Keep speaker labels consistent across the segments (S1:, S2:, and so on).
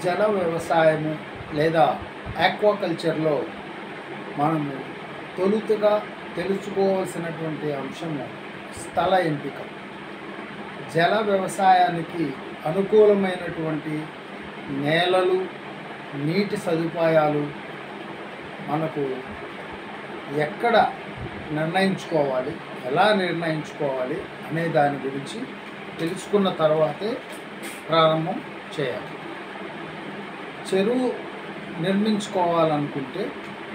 S1: జల వ్యవసాయము లేదా ఆక్వాకల్చర్లో మనము తొలుతగా తెలుసుకోవాల్సినటువంటి అంశము స్థల ఎంపిక. జల వ్యవసాయానికి అనుకూలమైనటువంటి నేలలు, నీటి సదుపాయాలు మనకు ఎక్కడ నిర్ణయించుకోవాలి, ఎలా నిర్ణయించుకోవాలి అనే దాని గురించి తెలుసుకున్న తర్వాతే ప్రారంభం చేయాలి. చెరువు నిర్మించుకోవాలనుకుంటే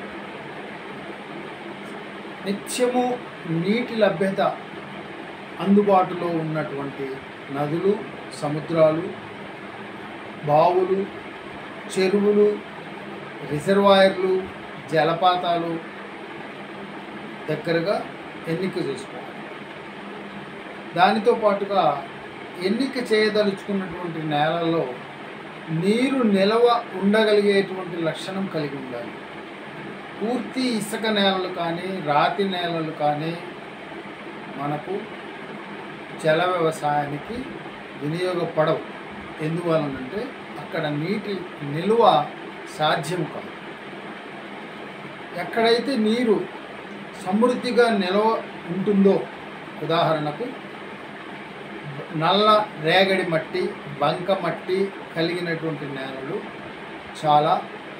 S1: నిత్యము నీటి లభ్యత అందుబాటులో ఉన్నటువంటి నదులు, సముద్రాలు, బావులు, చెరువులు, రిజర్వాయర్లు, జలపాతాలు దగ్గరగా ఎన్నిక చేసుకోవాలి. దానితో పాటుగా ఎన్నిక చేయదలుచుకున్నటువంటి నేలల్లో నీరు నిలవ ఉండగలిగేటువంటి లక్షణం కలిగి ఉండాలి. పూర్తి ఇసుక నేలలు కానీ, రాతి నేలలు కానీ మనకు జల వ్యవసాయానికి వినియోగపడవు. ఎందువలనంటే అక్కడ నీటి నిల్వ సాధ్యం కాదు. ఎక్కడైతే నీరు సమృద్ధిగా నిల్వ ఉంటుందో, ఉదాహరణకు నల్ల రేగడి మట్టి, బంక మట్టి కలిగినటువంటి నేలలు చాలా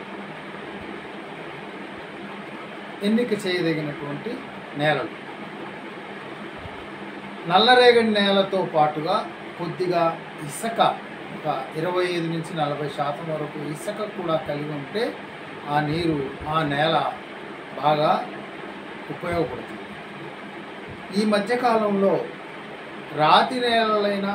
S1: ఎన్నిక చేయదగినటువంటి నేలలు. నల్లరేగడి నేలతో పాటుగా కొద్దిగా ఇసుక, ఒక 25 నుంచి 40% వరకు ఇసుక కూడా కలిగి ఉంటే ఆ నీరు, ఆ నేల బాగా ఉపయోగపడుతుంది. ఈ మధ్యకాలంలో రాతి నేలలైనా,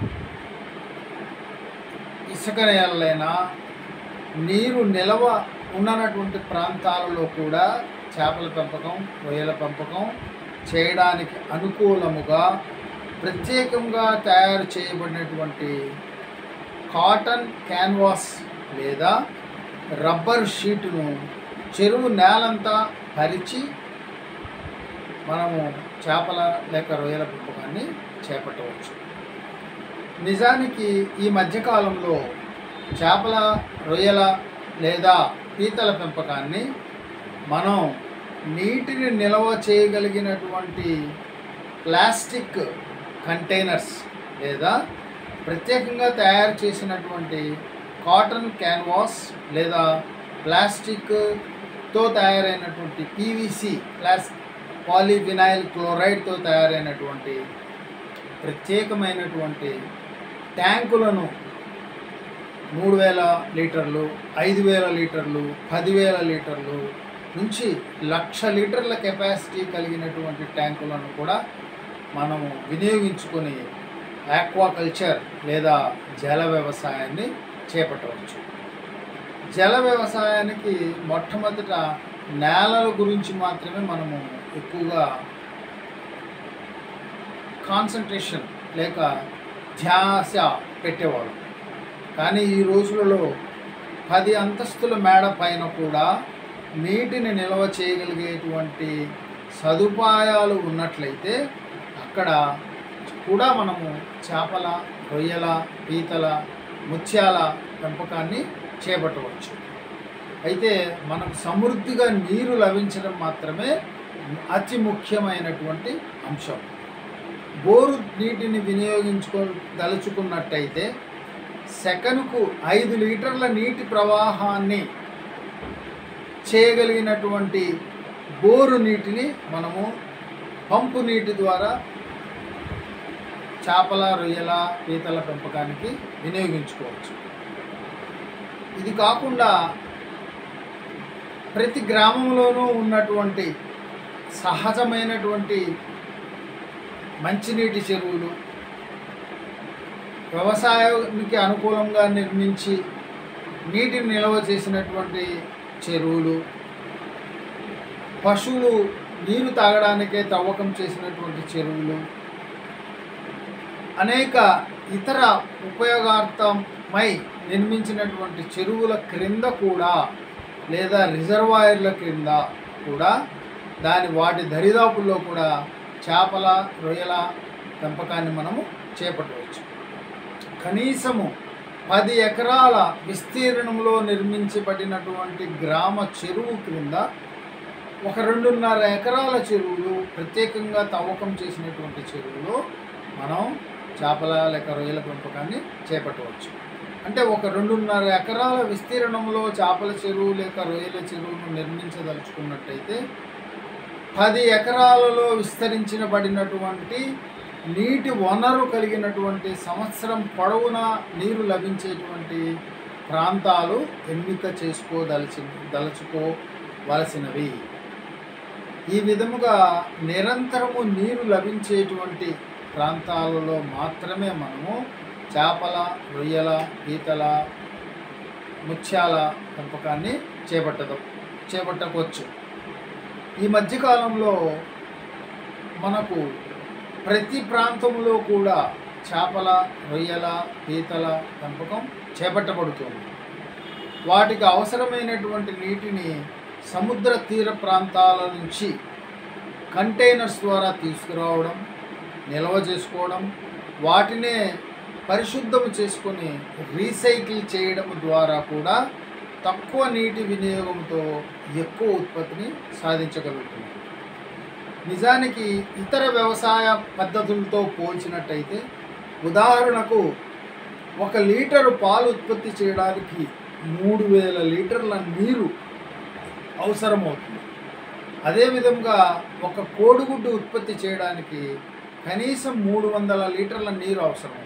S1: ఇసుక నేలలైనా నీరు నిలవ ఉన్నటువంటి ప్రాంతాలలో కూడా చేపల పెంపకం, రొయ్యల పెంపకం చేయడానికి అనుకూలముగా ప్రత్యేకంగా తయారు చేయబడినటువంటి కాటన్ క్యాన్వాస్ లేదా రబ్బర్ షీటును చెరువు నేలంతా పరిచి మనము చేపల లేక రొయ్యల పెంపకాన్ని చేపట్టవచ్చు. నిజానికి ఈ మధ్యకాలంలో చేపల, రొయ్యల లేదా పీతల పెంపకాన్ని మనం నీటిని నిల్వ చేయగలిగినటువంటి ప్లాస్టిక్ కంటైనర్స్ లేదా ప్రత్యేకంగా తయారు చేసినటువంటి కాటన్ క్యాన్వాస్ లేదా ప్లాస్టిక్తో తయారైనటువంటి పీవీసీ పాలీవినైల్ క్లోరైడ్తో తయారైనటువంటి ప్రత్యేకమైనటువంటి ట్యాంకులను 3000 లీటర్లు, 5000 లీటర్లు, 10,000 లీటర్లు నుంచి 1,00,000 లీటర్ల కెపాసిటీ కలిగినటువంటి ట్యాంకులను కూడా మనము వినియోగించుకొని ఆక్వాకల్చర్ లేదా జల వ్యవసాయాన్ని చేపట్టవచ్చు. జల వ్యవసాయానికి మొట్టమొదట నేలల గురించి మాత్రమే మనము ఎక్కువగా కాన్సన్ట్రేషన్ లేక ధ్యాస పెట్టేవాళ్ళం. కానీ ఈ రోజులలో 10 అంతస్తుల మేడ పైన కూడా నీటిని నిల్వ చేయగలిగేటువంటి సదుపాయాలు ఉన్నట్లయితే అక్కడ కూడా మనము చేపల, రొయ్యల, పీతల, ముత్యాల పెంపకాన్ని చేపట్టవచ్చు. అయితే మనకు సమృద్ధిగా నీరు లభించడం మాత్రమే అతి ముఖ్యమైనటువంటి అంశం. బోరు నీటిని వినియోగించుకోదలుచుకున్నట్టయితే సెకనుకు 5 లీటర్ల నీటి ప్రవాహాన్ని చేయగలిగినటువంటి బోరు నీటిని మనము పంపు నీటి ద్వారా చేపల, రొయ్యల, పీతల పెంపకానికి వినియోగించుకోవచ్చు. ఇది కాకుండా ప్రతి గ్రామంలోనూ ఉన్నటువంటి సహజమైనటువంటి మంచినీటి చెరువులు, వ్యవసాయానికి అనుకూలంగా నిర్మించి నీటిని నిల్వ చేసినటువంటి చెరువులు, పశువులు నీరు తాగడానికే తవ్వకం చేసినటువంటి చెరువులు, అనేక ఇతర ఉపయోగార్థమై నిర్మించినటువంటి చెరువుల క్రింద కూడా లేదా రిజర్వాయర్ల క్రింద కూడా వాటి దరిదాపుల్లో కూడా చేపల, రొయ్యల పెంపకాన్ని మనము చేపట్టవచ్చు. కనీసము 10 ఎకరాల విస్తీర్ణంలో నిర్మించబడినటువంటి గ్రామ చెరువు క్రింద ఒక 2.5 ఎకరాల చెరువులు, ప్రత్యేకంగా తవ్వకం చేసినటువంటి చెరువులో మనం చేపల లేక రొయ్యల పెంపకాన్ని చేపట్టవచ్చు. అంటే ఒక 2.5 ఎకరాల విస్తీర్ణంలో చేపల చెరువు లేక రొయ్యల చెరువును నిర్మించదలుచుకున్నట్టయితే 10 ఎకరాలలో విస్తరించబడినటువంటి నీటి వనరు కలిగినటువంటి సంవత్సరం పొడవునా నీరు లభించేటువంటి ప్రాంతాలు ఎన్నిక దలుచుకోవలసినవి. ఈ విధముగా నిరంతరము నీరు లభించేటువంటి ప్రాంతాలలో మాత్రమే మనము చేపల, రొయ్యల, పీతల, ముత్యాల పెంపకాన్ని చేపట్టవచ్చు. ఈ మధ్యకాలంలో మనకు ప్రతి ప్రాంతంలో కూడా చేపల, రొయ్యల, పీతల పెంపకం చేపట్టబడుతుంది. వాటికి అవసరమైనటువంటి నీటిని సముద్ర తీర ప్రాంతాల నుంచి కంటైనర్స్ ద్వారా తీసుకురావడం, నిల్వ చేసుకోవడం, వాటినే పరిశుద్ధం చేసుకొని రీసైకిల్ చేయడం ద్వారా కూడా తక్కువ నీటి వినియోగంతో ఎక్కువ ఉత్పత్తిని సాధించగలుగుతుంది. నిజానికి ఇతర వ్యవసాయ పద్ధతులతో పోల్చినట్టయితే, ఉదాహరణకు 1 లీటరు పాలు ఉత్పత్తి చేయడానికి 3000 లీటర్ల నీరు అవసరమవుతుంది. అదేవిధంగా 1 కోడిగుడ్డు ఉత్పత్తి చేయడానికి కనీసం 300 లీటర్ల నీరు అవసరమవుతుంది.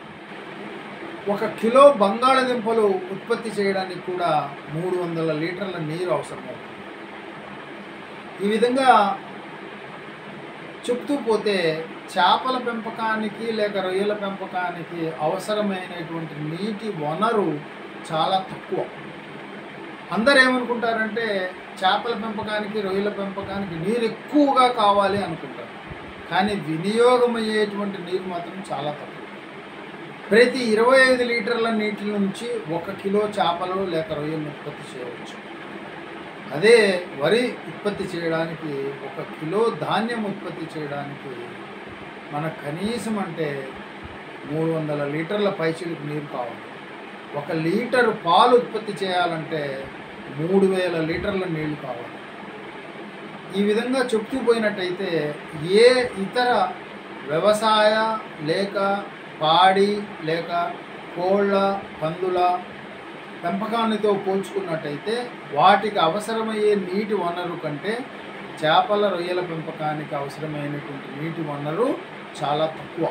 S1: 1 కిలో బంగాళదుంపలు ఉత్పత్తి చేయడానికి కూడా 300 లీటర్ల నీరు అవసరమవుతుంది. ఈ విధంగా చెప్తూ పోతే చేపల పెంపకానికి లేక రొయ్యల పెంపకానికి అవసరమైనటువంటి నీటి వనరు చాలా తక్కువ. అందరూ ఏమనుకుంటారంటే చేపల పెంపకానికి, రొయ్యల పెంపకానికి నీరు ఎక్కువగా కావాలి అనుకుంటారు. కానీ వినియోగం అయ్యేటువంటి నీరు మాత్రం చాలా తక్కువ. ప్రతి 25 లీటర్ల నీటి నుంచి 1 కిలో చేపలు లేక రొయ్యలను ఉత్పత్తి చేయవచ్చు. అదే వరి ఉత్పత్తి చేయడానికి, 1 కిలో ధాన్యం ఉత్పత్తి చేయడానికి మనకు కనీసం అంటే 300 లీటర్ల పైచిలకు నీరు కావాలి. 1 లీటరు పాలు ఉత్పత్తి చేయాలంటే 3000 లీటర్ల నీళ్లు కావాలి. ఈ విధంగా చెప్తూ పోయినట్టయితే ఏ ఇతర వ్యవసాయ లేక పాడి లేక కోళ్ళ, పందుల పెంపకానితో పోల్చుకున్నట్టయితే వాటికి అవసరమయ్యే నీటి వనరు కంటే చేపల, రొయ్యల పెంపకానికి అవసరమైనటువంటి నీటి వనరు చాలా తక్కువ.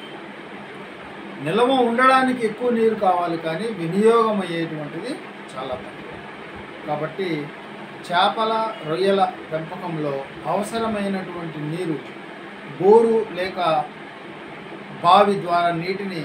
S1: నిల్వ ఉండడానికి ఎక్కువ నీరు కావాలి, కానీ వినియోగం అయ్యేటువంటిది చాలా తక్కువ. కాబట్టి చేపల, రొయ్యల పెంపకంలో అవసరమైనటువంటి నీరు బోరు లేక బావి ద్వారా నీటిని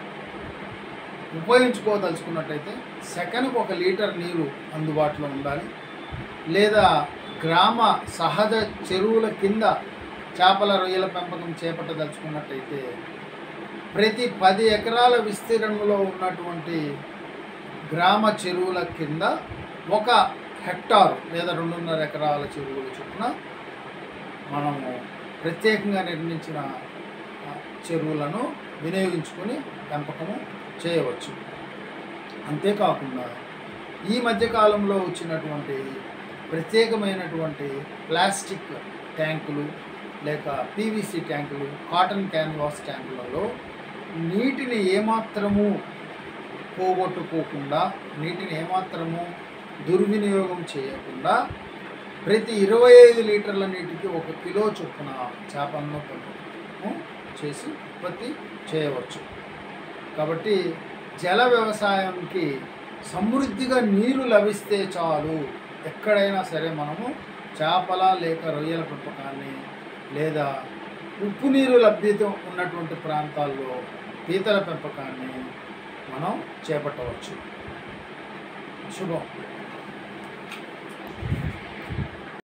S1: ఉపయోగించుకోదలుచుకున్నట్టయితే సెకనుకు 1 లీటర్ నీరు అందుబాటులో ఉండాలి. లేదా గ్రామ సహజ చెరువుల కింద చేపల, రొయ్యల పెంపకం చేపట్టదలుచుకున్నట్టయితే ప్రతి 10 ఎకరాల విస్తీర్ణంలో ఉన్నటువంటి గ్రామ చెరువుల కింద 1 హెక్టారు లేదా 2.5 ఎకరాల చెరువుల చొప్పున మనము ప్రత్యేకంగా నిర్మించిన చెరువులను వినియోగించుకొని పెంపకము చేయవచ్చు. అంతేకాకుండా ఈ మధ్యకాలంలో వచ్చినటువంటి ప్రత్యేకమైనటువంటి ప్లాస్టిక్ ట్యాంకులు లేక పీవీసీ ట్యాంకులు, కాటన్ క్యాన్వాస్ ట్యాంకులలో నీటిని ఏమాత్రము పోగొట్టుకోకుండా, నీటిని ఏమాత్రము దుర్వినియోగం చేయకుండా ప్రతి 25 లీటర్ల నీటికి 1 కిలో చొప్పున చేపలను పెంపకము చేసి ఉత్పత్తి చేయవచ్చు. కాబట్టి జల వ్యవసాయానికి సమృద్ధిగా నీరు లభిస్తే చాలు. ఎక్కడైనా సరే మనము చేపల లేక రొయ్యల పెంపకాన్ని లేదా ఉప్పు నీరు లభ్యత ఉన్నటువంటి ప్రాంతాల్లో పీతల పెంపకాన్ని మనం చేపట్టవచ్చు. శుభం.